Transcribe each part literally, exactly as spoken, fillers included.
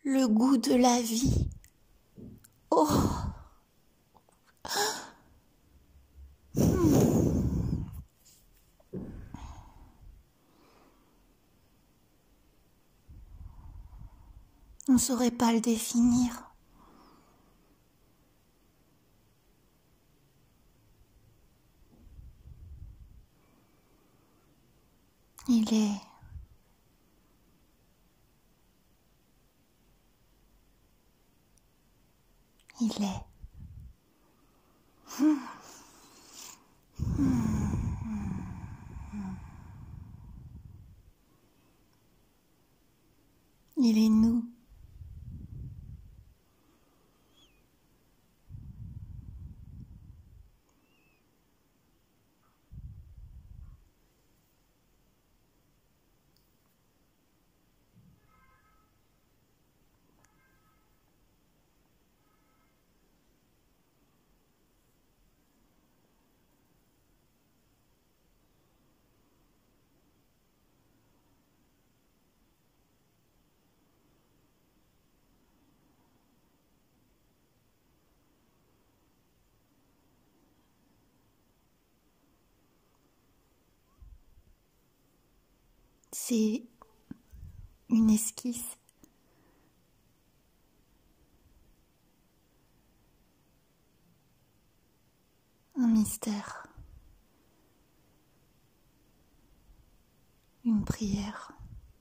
le goût de la vie. Oh. Hmm. On ne saurait pas le définir. Il est Il est. Hmm. Hmm. Il est nous. C'est une esquisse. Un mystère. Une prière.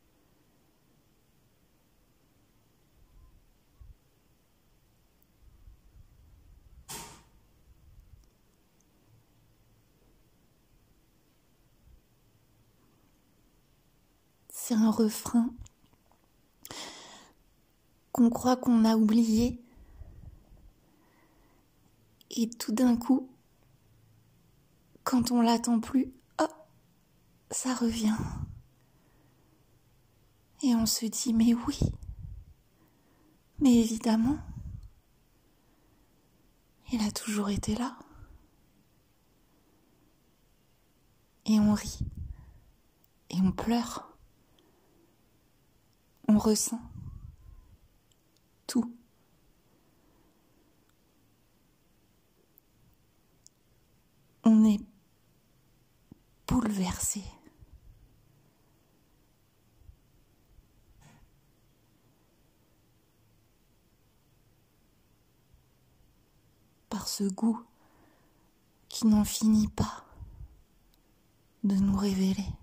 C'est un refrain qu'on croit qu'on a oublié. Et tout d'un coup, quand on l'attend plus, oh, ça revient. Et on se dit, mais oui, mais évidemment, il a toujours été là. Et on rit, et on pleure, on ressent tout. On est bouleversé. Par ce goût qui n'en finit pas de nous révéler.